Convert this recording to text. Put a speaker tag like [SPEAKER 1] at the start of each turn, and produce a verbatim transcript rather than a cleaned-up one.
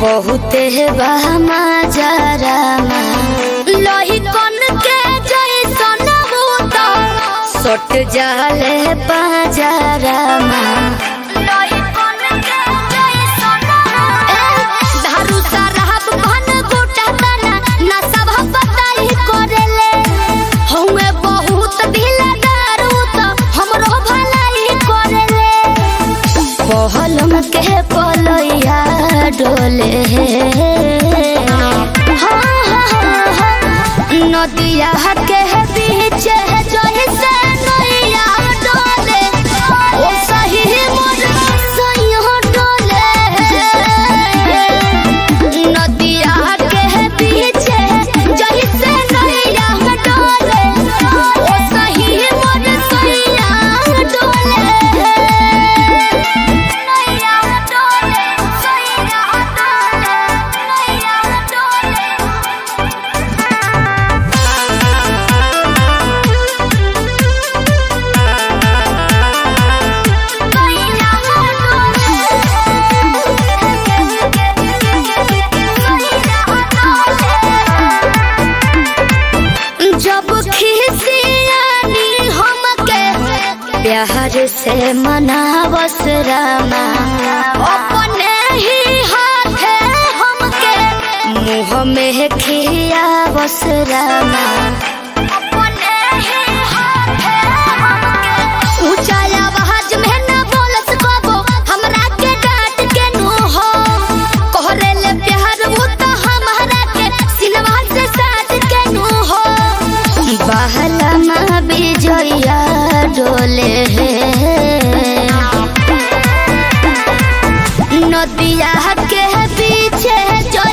[SPEAKER 1] बहुते बहमा जरा लोही कन के जैसन भूत सट जाले पाजरा लोही कन के जैसन धारू शराब भन गोटा तना ना सब बताई करेले हउए बहुत दिलदार त हमरो भलाई करेले पहलम के पलैया डोले नदिया के बीच जैसे नैया डोले ओ सही मोर सैया डोले नदिया के बीच जैसे नैया डोले ओ सही मोर सैया डोले नैया डोले सैया डोले नैया डोले जब खिसियानी हमके प्यार से मनावस रामा अपने ही हाथे हमके मुँह में खियावस रामा अपने ही हाथे हमके ऊंचा आवाज में न बोलस कबो हमरा के डांट के नु हो कहरे ले प्यार वो तो हमरा के सिनवा से साथ के नु हो बहलमा बिजया डोले नदिया के पीछे जो